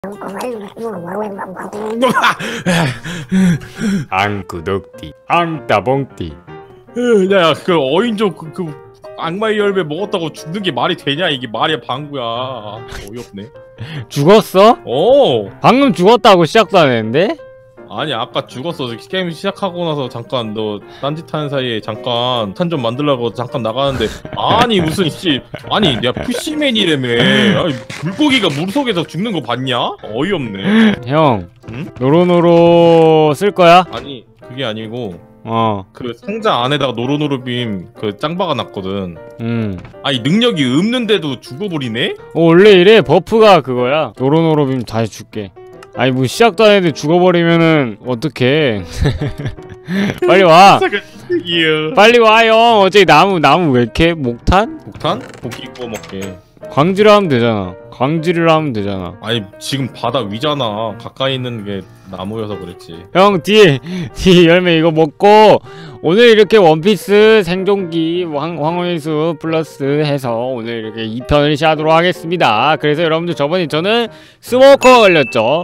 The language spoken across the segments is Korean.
앙구독띠 앙따봉띠. 야, 그 어인족 그 악마의 열매 먹었다고 죽는 게 말이 되냐? 이게 말이야 방구야. 어이없네. 죽었어? 오. 방금 죽었다고 시작도 안 했는데? 아니 아까 죽었어. 게임 시작하고 나서 잠깐 너 딴짓하는 사이에 잠깐 탄 좀 만들려고 잠깐 나가는데 아니 무슨 씨 아니 내가 푸시맨이라며. 아니, 물고기가 물속에서 죽는 거 봤냐? 어이없네. 형, 응? 노로노로 쓸 거야? 아니 그게 아니고 그 상자 안에다가 노로노로빔 그 짱 박아놨거든. 아니 능력이 없는데도 죽어버리네? 원래 이래. 버프가 그거야. 노로노로빔 다시 줄게. 아니 뭐 시작도 안 했는데 죽어버리면은 어떡해. 빨리 와. 빨리 와 형. 어차피 나무 왜 이렇게? 목탄? 목탄? 고기 구워 먹게. 광질을 하면 되잖아. 광질을 하면 되잖아. 아니 지금 바다 위잖아. 가까이 있는 게 나무여서 그랬지. 형 뒤에 열매 이거 먹고 오늘 이렇게 원피스 생존기 황혼의 숲 플러스 해서 오늘 이렇게 2편을 시작하도록 하겠습니다. 그래서 여러분들 저번에 저는 스모커 걸렸죠.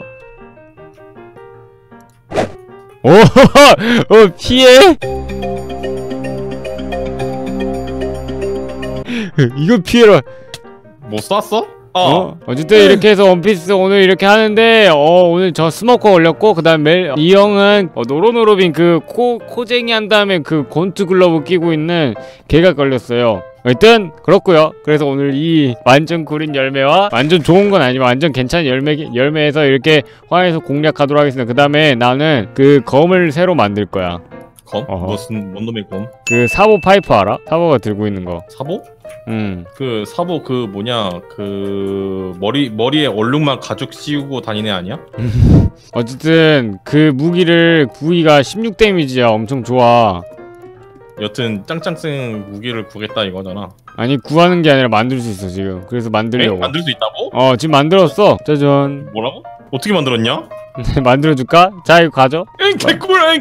오, 피해? 이거 피해라. 뭐 쐈어? 어쨌든 이렇게 해서 원피스 오늘 이렇게 하는데 오늘 저 스모커 걸렸고 그 다음에 이 형은 노로노로빈 그 코쟁이 한 다음에 그 곤투 글러브 끼고 있는 걔가 걸렸어요. 하여튼 그렇고요. 그래서 오늘 이 완전 구린 열매와 완전 좋은 건 아니지만 완전 괜찮은 열매에서 이렇게 화해해서 공략하도록 하겠습니다. 그 다음에 나는 그 검을 새로 만들 거야. 검? 뭔 놈의 검? 그 사보 파이프 알아? 사보가 들고 있는 거. 사보? 응. 그 사보 그 뭐냐 그 머리에 얼룩만 가죽 씌우고 다니는 애 아니야? 어쨌든 그 무기를 구기가 16 데미지야. 엄청 좋아. 여튼 짱짱생 무기를 구겠다 이거잖아. 아니 구하는 게 아니라 만들 수 있어 지금. 그래서 만들려고. 만들 수 있다고? 지금 만들었어. 짜잔. 뭐라고? 어떻게 만들었냐? 만들어줄까? 자 이거 가져. 개꿀.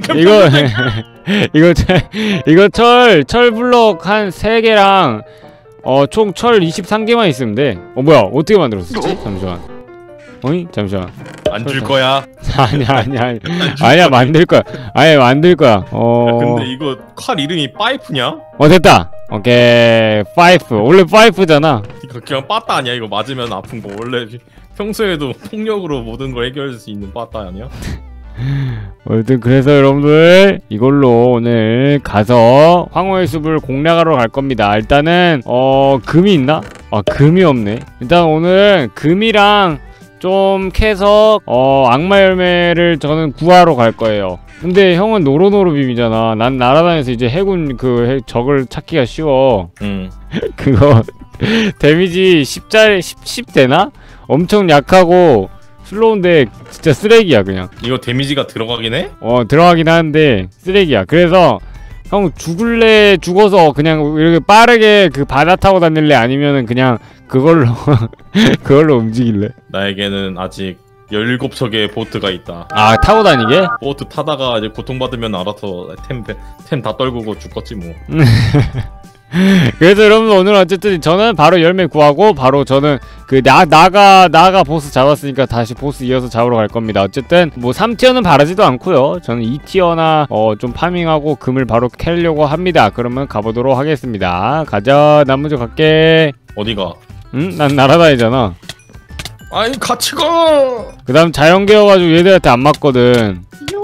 이거 철 블럭 한 3개랑 총 철 23개만 있으면 돼. 뭐야 어떻게 만들었었지? 잠시만. 어이? 잠시만. 안 줄 거야. 아니야 만들 거야. 아예 만들 거야. 근데 이거 칼 이름이 파이프냐? 됐다. 오케이. 파이프. 원래 파이프잖아. 이거 그냥 빠따 아니야? 이거 맞으면 아픈 거. 원래 평소에도 폭력으로 모든 걸 해결할 수 있는 빠따 아니야? 어쨌든 그래서 여러분들 이걸로 오늘 가서 황호의 숲을 공략하러 갈 겁니다. 일단은 금이 있나? 금이 없네. 일단 오늘 금이랑 좀 캐서 악마 열매를 저는 구하러 갈 거예요. 근데 형은 노로노로빔이잖아. 난 날아다녀서 이제 해군 적을 찾기가 쉬워. 그거 데미지 10 되나? 엄청 약하고 슬로우인데 진짜 쓰레기야 그냥. 이거 데미지가 들어가긴 해? 들어가긴 하는데 쓰레기야. 그래서 형 죽어서 그냥 이렇게 빠르게 그 바다 타고 다닐래? 아니면은 그냥 그걸로 그걸로 움직일래? 나에게는 아직 17척의 보트가 있다. 타고 다니게? 보트 타다가 이제 고통받으면 알아서 템 다 떨구고 죽겠지 뭐. 그래서 여러분 오늘 어쨌든 저는 바로 열매 구하고 바로 저는 그 나가 보스 잡았으니까 다시 보스 이어서 잡으러 갈 겁니다. 어쨌든 뭐 3티어는 바라지도 않고요. 저는 2티어나 좀 파밍하고 금을 바로 캐려고 합니다. 그러면 가보도록 하겠습니다. 가자. 난 먼저 갈게. 어디가? 응? 난 날아다니잖아. 아니 같이 가. 그 다음 자연계여가지고 얘들한테 안 맞거든.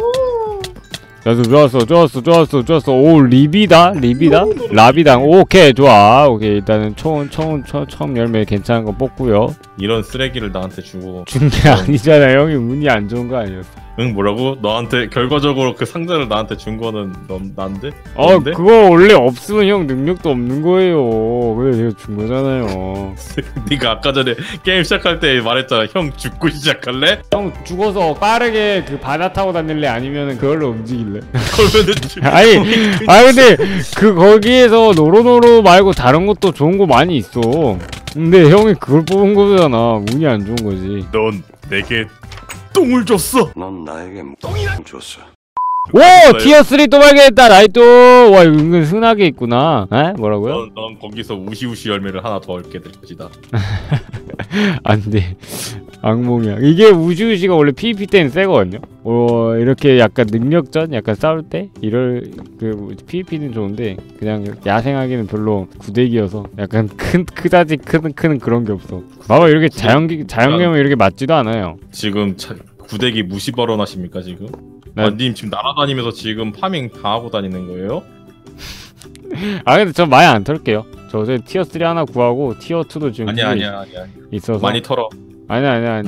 좋았어. 오, 리비다? 라비당. 오케이, 좋아. 오케이, 일단은 처음 열매 괜찮은 거 뽑고요. 이런 쓰레기를 나한테 주고. 준 게 아니잖아. 형이 운이 안 좋은 거 아니었어. 응, 뭐라고? 너한테 결과적으로 그 상자를 나한테 준 거는 난데? 그거 원래 없으면 형 능력도 없는 거예요. 그래 내가 준 거잖아요. 네가 아까 전에 게임 시작할 때 말했잖아. 형 죽고 시작할래? 형 죽어서 빠르게 그 바다 타고 다닐래? 아니면은 그걸로 움직일래? 그러면은 근데 거기에서 노로노로 말고 다른 것도 좋은 거 많이 있어. 근데 형이 그걸 뽑은 거잖아. 운이 안 좋은 거지. 넌 내게 똥을 줬어. 넌 나에게 똥이나 줬어. 오! 티어3 또 발견했다. 나이또. 와 이거 은근 흔하게 있구나. 에? 뭐라고요? 넌 거기서 우시우시 열매를 하나 더 얻게 될 것이다. 안돼. 악몽이야. 이게 우주시가 원래 PVP 때는 세거든요. 이렇게 약간 능력전, 약간 싸울 때 이럴 그 PVP는 좋은데 그냥 야생하기는 별로 구대기여서 약간 크다지 크는 그런 게 없어. 봐봐 이렇게 자연경이 이렇게 맞지도 않아요. 지금 구대기 무시 발언하십니까 지금? 님 지금 날아다니면서 지금 파밍 다 하고 다니는 거예요? 아 근데 저 많이 안 털게요. 저 티어 3 하나 구하고 티어 2도 지금 아니야 있어서 많이 털어. 아니야.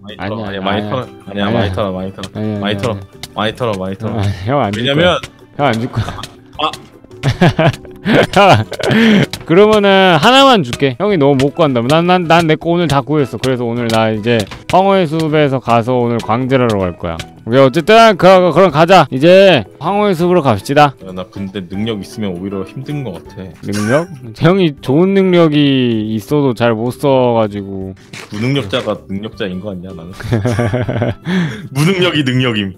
많이 털어. 형 안 줄 거야. 왜냐면 형 안 줄 거야. 그러면은 하나만 줄게. 형이 너무 못 구한다면 난 내 거 오늘 다 구했어. 그래서 오늘 나 이제 황호의 숲에서 가서 오늘 광질하러 갈 거야. 오케이 어쨌든 그럼 가자. 이제 황호의 숲으로 갑시다. 나 근데 능력 있으면 오히려 힘든 것 같아. 능력? 형이 좋은 능력이 있어도 잘 못 써가지고 무능력자가 능력자인 거 아니야 나는? 무능력이 능력임.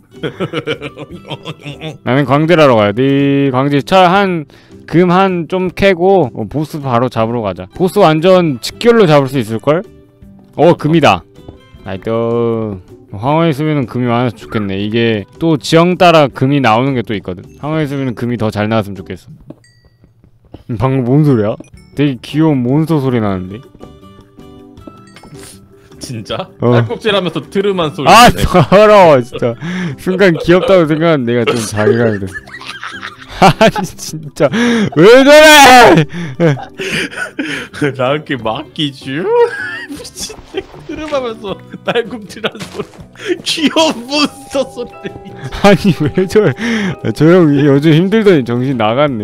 나는 광질하러 가야 돼. 광질 금 한 좀 캐고 보스 바로 잡으러 가자. 보스 완전 직결로 잡을 수 있을걸? 금이다. 나이트. 황호의 숲에는 금이 많아서 좋겠네. 이게 또 지형 따라 금이 나오는 게 또 있거든. 황호의 숲에는 금이 더 잘 나왔으면 좋겠어. 방금 뭔 소리야? 되게 귀여운 몬스터 소리 나는데? 진짜? 딸꾹질하면서 트름한 소리. 아 더러워 진짜. 순간 귀엽다고 생각한 내가 좀 자괴감이 됐어. 아니 진짜 왜 저래? 나한테 맡기쥬? 미친 트름하면서 딸꾹질한 소리. 귀여운 몬스터 소리. 아니 왜 저래? 저 형 요즘 힘들더니 정신 나갔네.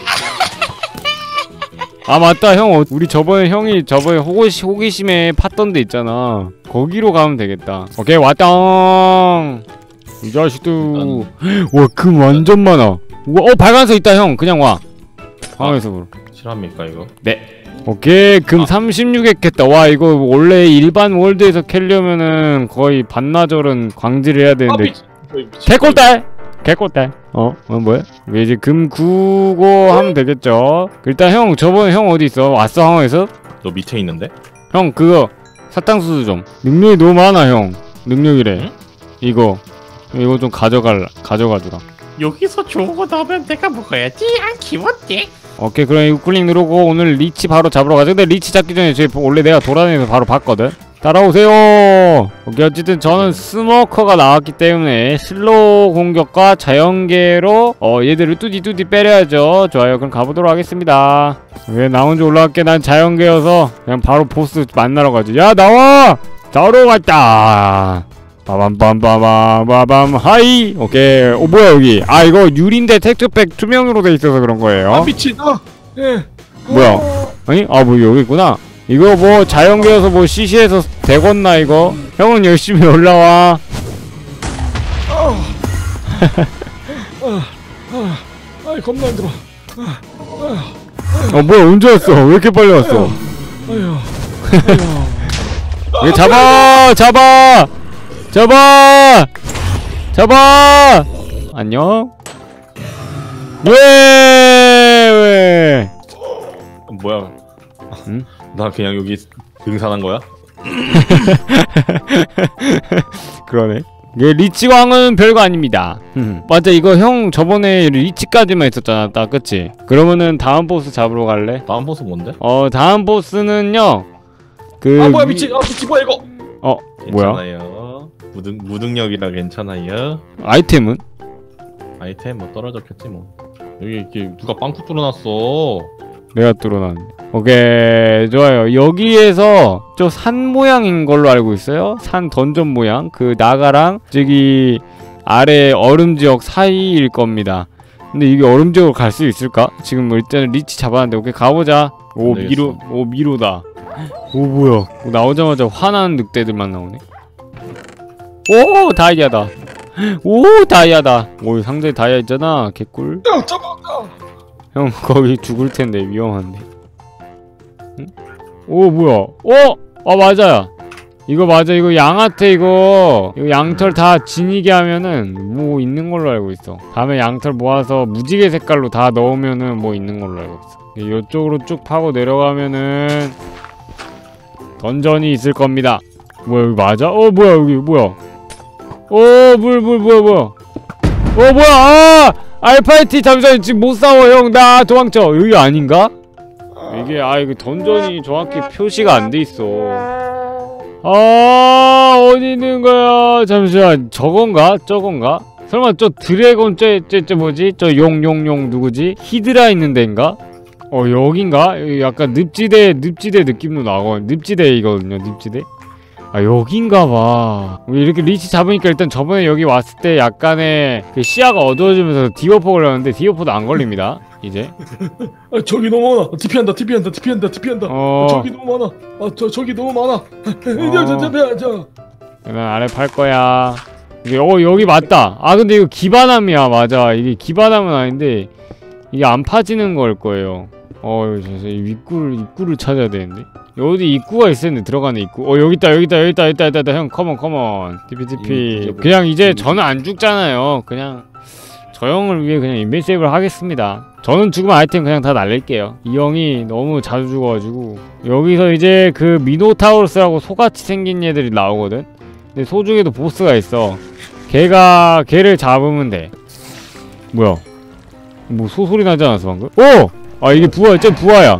아 맞다 형 우리 형이 저번에 호기심에 팠던 데 있잖아. 거기로 가면 되겠다. 오케이 왔다. 이 자식들. 와 금 완전 많아. 우와 발간석 있다 형. 그냥 와. 황호의숲으로. 실합니까 이거? 네. 오케이 금 36에 캤다. 와 이거 원래 일반 월드에서 캘려면은 거의 반나절은 광질을 해야 되는데 개꿀딸 뭐야? 이제 금 구고 하면 되겠죠. 일단 형 저번에 형 어디 있어? 왔어 황호에서? 너 밑에 있는데? 형 그거 사탕수수 좀. 능력이 너무 많아 형. 능력이래. 응? 이거 좀 가져가주라. 여기서 좋은 거 나오면 내가 먹어야지. 안 키웠대. 오케이 그럼 이거 클릭 누르고 오늘 리치 바로 잡으러 가자. 근데 리치 잡기 전에 원래 내가 돌아다니면서 바로 봤거든. 따라오세요. 오케이 어쨌든 저는 스모커가 나왔기 때문에 슬로우 공격과 자연계로 얘들을 뚜디뚜디 빼려야죠. 좋아요 그럼 가보도록 하겠습니다. 왜 나 혼자 올라갈게. 난 자연계여서 그냥 바로 보스 만나러 가지. 야 나와! 자러 갔다. 빠밤빰빠밤 하이. 오케이 뭐야 여기. 아 이거 유리인데 텍스처팩 투명으로 돼 있어서 그런 거예요. 미친. 뭐야 아니? 뭐 여기 있구나. 이거 뭐 자연계여서 뭐 CC에서 되겄나 이거? 형은 열심히 올라와. 아이 겁나 힘들어. 뭐야 언제 왔어? 왜 이렇게 빨리 왔어? 이거 잡아! 안녕? 왜? 뭐야? 응? 나 그냥 여기 등산한 거야? 그러네. 얘 리치왕은 별거 아닙니다. 맞아 이거 형 저번에 리치까지만 했었잖아 딱 그치? 그러면은 다음 보스 잡으러 갈래? 다음 보스 뭔데? 다음 보스는요 뭐야 미친 뭐야 이거? 뭐야? 괜찮아요. 무능력이라 괜찮아요. 아이템은? 아이템 뭐 떨어졌겠지 뭐. 여기 이렇게 누가 빵꾸 뚫어놨어. 내가 뚫어놨네. 오케이 좋아요. 여기에서 저 산 모양인 걸로 알고 있어요. 산 던전 모양. 그 나가랑 저기 아래 얼음지역 사이일 겁니다. 근데 이게 얼음지역으로 갈 수 있을까? 지금 일단 리치 잡았는데 오케이 가보자. 미로다. 뭐야 나오자마자 화난 늑대들만 나오네. 오 다이아다. 상자에 다이아 있잖아. 개꿀. 형 거기 죽을텐데 위험한데. 응? 뭐야 맞아. 이거 맞아. 이거 양한테 이거 양털 다 지니게 하면은 뭐 있는 걸로 알고 있어. 다음에 양털 모아서 무지개 색깔로 다 넣으면은 뭐 있는 걸로 알고 있어. 이쪽으로 쭉 파고 내려가면은 던전이 있을 겁니다. 뭐야 여기 맞아? 뭐야 여기 뭐야? 물 뭐야? 뭐야? 알파이티 잠시만 지금 못 싸워 형 나 도망쳐. 여기 아닌가? 이게 이거 던전이 정확히 표시가 안 돼 있어. 어디 있는 거야? 잠시만 저건가? 저건가? 설마 저 드래곤 저 뭐지? 저 용 누구지? 히드라 있는 데인가? 여긴가? 여기 약간 늪지대 느낌도 나고 늪지대이거든요. 늪지대. 여긴가봐. 이렇게 리치 잡으니까 일단 저번에 여기 왔을 때 약간의 그 시야가 어두워지면서 디버퍼 걸렸는데 디버퍼도 안 걸립니다. 이제. 저기 너무 많아. TP한다. 저기 너무 많아. 저기 너무 많아. 난 아래 팔 거야. 이게 여기 맞다. 근데 이거 기반함이야. 맞아. 이게 기반함은 아닌데 이게 안 파지는 걸 거예요. 입구를 찾아야 되는데. 어디 입구가 있었는데 들어가는 입구. 여기 있다. 형 컴온. TP. 그냥 이제 저는 안 죽잖아요. 그냥 저 형을 위해 그냥 인벤세이브를 하겠습니다. 저는 죽으면 아이템 그냥 다 날릴게요. 이 형이 너무 자주 죽어가지고. 여기서 이제 그 미노타우루스라고 소같이 생긴 얘들이 나오거든. 근데 소중에도 보스가 있어. 걔를 잡으면 돼. 뭐야? 뭐 소소리 나지 않았어 방금? 이게 부하야. 쟤 부하야.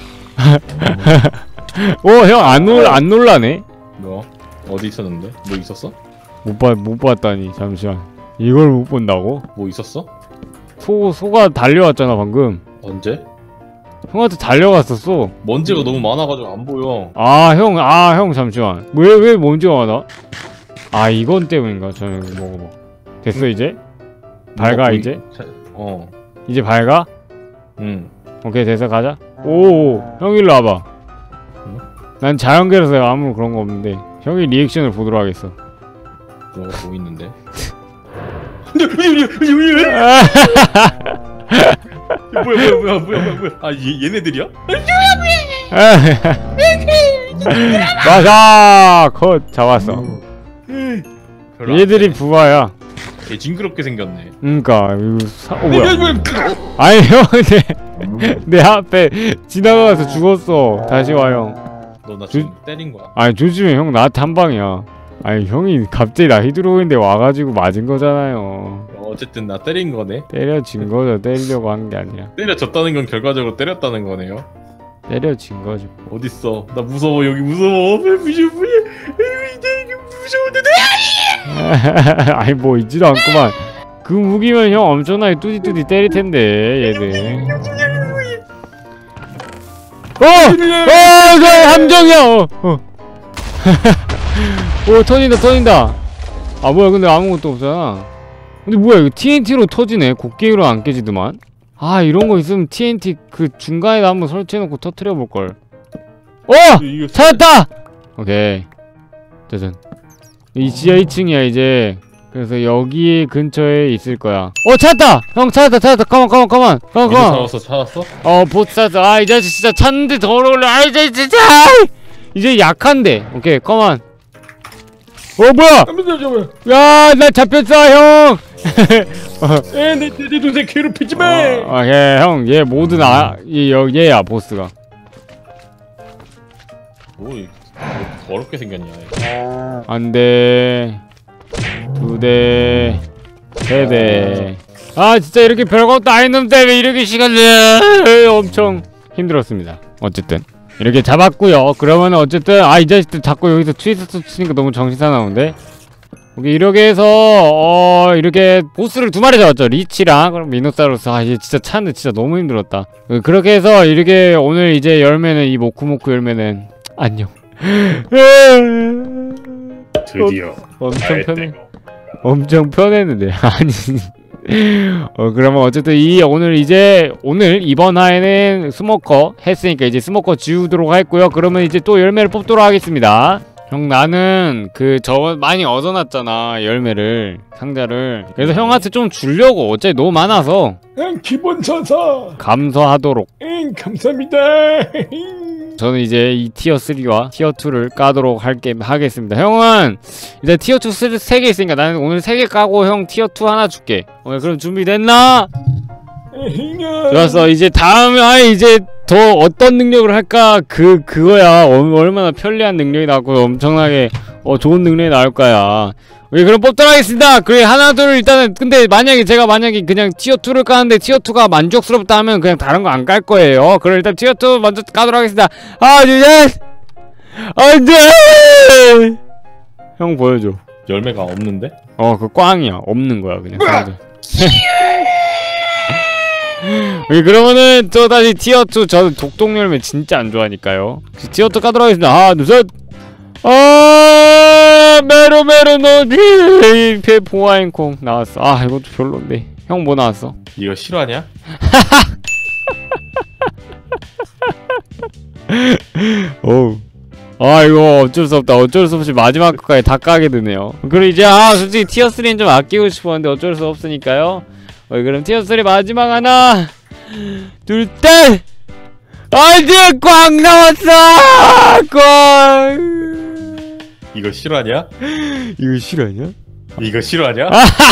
형 안 놀라네? 뭐? 어디 있었는데? 뭐 있었어? 못 봤다니. 잠시만. 이걸 못 본다고? 뭐 있었어? 소가 달려왔잖아 방금. 언제? 형한테 달려갔었어. 먼지가 너무 많아가지고 안 보여. 형 잠시만. 왜 먼지가 많아? 이건 때문인가? 저는 먹어봐. 됐어 이제? 밝아 이제? 이제 밝아? 응. 오케이 됐어 가자. 형 일로 와봐. 난 자연계라서 아무 그런 거 없는데 형이 리액션을 보도록 하겠어. 뭐 있는데? 뭐야? 얘네들이야? 맞아. 컷 잡았어. 얘들이 부하야. 얘 징그럽게 생겼네. 그니까 이거 뭐야? 아니 형 내 앞에 지나가서 죽었어. 다시 와 형. 너 나 지금 때린 거야? 조심해 형. 나한테 한 방이야. 형이 갑자기 나 휘두르는데 와가지고 맞은 거잖아요. 어쨌든 나 때린 거네. 때려진 거죠. 때리려고 한 게 아니라. 때려졌다는 건 결과적으로 때렸다는 거네요. 때려진 거죠. 어딨어? 나 무서워. 여기 무서워. 무서운데. 뭐 있지도 않구만. 그 무기면 형 엄청나게 뚜디뚜디 때릴 텐데 얘들. 저 함정이야. 터진다. 뭐야 근데 아무것도 없잖아. 근데 뭐야 이거 TNT로 터지네. 곡괭이로 안 깨지더만. 이런 거 있으면 TNT 그 중간에다 한번 설치해놓고 터트려 볼걸. 찾았다! 오케이 짜잔. 이 지하 2층이야 이제. 그래서 여기 근처에 있을 거야. 찾았다! 형 찾았다. 컴온. 찾았어? 보스 찾았어. 이 자식 진짜 찾는데 더러울래. 이제 진짜 이제 약한데. 오케이 컴온. 뭐야? 야, 나 잡혔어, 형. 내 동생 괴롭히지 마. 형, 얘 모든 얘야 보스가. 뭐 더럽게 생겼냐? 한 대, 2대, 3대. 진짜 이렇게 별것도 아닌 놈 때문에 이렇게 시간을 엄청 힘들었습니다. 어쨌든 이렇게 잡았고요. 그러면 어쨌든 이 자식들 자꾸 여기서 트위스트 치니까 너무 정신 사나운데. 오케이 이렇게 해서 이렇게 보스를 2마리 잡았죠. 리치랑 그럼 미노사우루스. 이제 진짜 찾는데 진짜 너무 힘들었다. 그렇게 해서 이렇게 오늘 이제 열매는 이 모쿠모쿠 열매는 안녕. 드디어 엄청 편해. 엄청 편했는데. 아니 그러면 어쨌든 오늘 이번 화에는 스모커 했으니까 이제 스모커 지우도록 했고요. 그러면 이제 또 열매를 뽑도록 하겠습니다. 형 나는 저거 많이 얻어놨잖아. 열매를 상자를. 그래서 형한테 좀 주려고. 어차피 너무 많아서 기본 전사 감사하도록. 감사합니다. 저는 이제 이 티어 3와 티어 2를 까도록 하겠습니다. 형은 이제 티어 2 3개 있으니까 나는 오늘 3개 까고 형 티어 2 하나 줄게. 그럼 준비됐나? 좋았어. 이제 다음에 이제 더 어떤 능력을 할까? 그거야. 얼마나 편리한 능력이 나왔고 엄청나게 좋은 능력이 나올 거야. 우리 그럼 뽑도록 하겠습니다. 그래 하나 둘 일단은 근데 제가 만약에 그냥 티어 2를 까는데 티어 2가 만족스럽다 하면 그냥 다른 거 안 깔 거예요. 그럼 일단 티어 2 먼저 까도록 하겠습니다. 하나 둘 셋. 안돼. 형 보여줘. 열매가 없는데? 그 꽝이야. 없는 거야 그냥. 그러면은 또 다시 티어 2 저는 독동 열매 진짜 안 좋아하니까요. 티어 2 까도록 하겠습니다. 하나 둘 셋. 메로메로 노디 보아행콩 나왔어. 이것도 별론데. 형 뭐 나왔어? 이거 실화냐? 어우. 이거 어쩔 수 없다. 어쩔 수 없이 마지막 끝까지 다 까게 되네요. 그리고 이제 솔직히 티어 3는 좀 아끼고 싶었는데 어쩔 수 없으니까요. 그럼 티어 3 마지막 하나 둘 셋. 안돼 꽝 나왔어. 꽝. 이거 실화냐? 이거 실화냐? 이거 실화냐?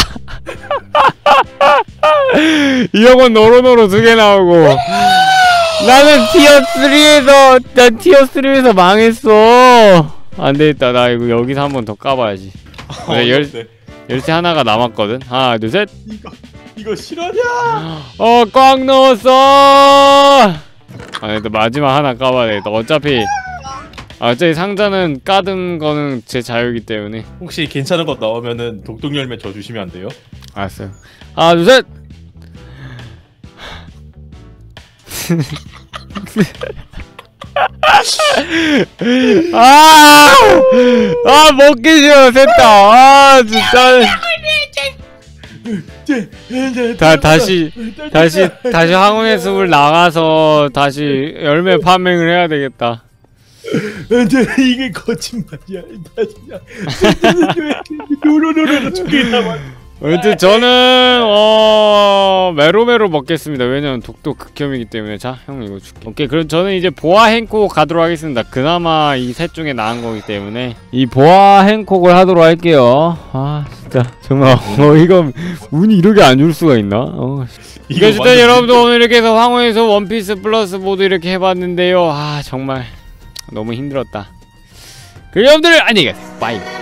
이 형은 노로노로 2개 나오고 나는 티어 3에서 망했어. 안되겠다. 나 이거 여기서 한 번 더 까봐야지. 열쇠 하나가 남았거든. 하나 둘 셋. 이거 실화냐? 꽝 넣었어. 근데 마지막 하나 까봐야 되겠다. 어차피 상자는 까든 거는 제 자유이기 때문에. 혹시 괜찮은 거 나오면은 독동 열매 줘 주시면 안 돼요? 알았어요. 하나 둘 셋. 먹기 싫어. 됐다. 진짜. 다시 황혼의 숲을 나가서 다시 열매 파밍을 해야 되겠다. 이게 거짓말이야. 노로노로 죽겠다. 아무튼 저는 메로메로 먹겠습니다. 왜냐면 독도 극혐이기 때문에. 자, 형 이거 줄게. 오케이, 그럼 저는 이제 보아 행콕 가도록 하겠습니다. 그나마 이 셋 중에 나은 거기 때문에 이 보아 행콕을 하도록 할게요. 진짜 정말 이거 운이 이렇게 안 줄 수가 있나? 이거 일단 여러분들 오늘 이렇게 해서 황호에서 원피스 플러스 모드 이렇게 해봤는데요. 정말 너무 힘들었다. 그럼 여러분들 안녕히 계세요. 바이.